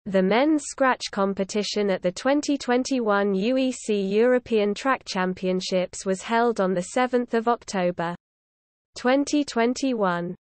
The men's scratch competition at the 2021 UEC European Track Championships was held on 7 October 2021.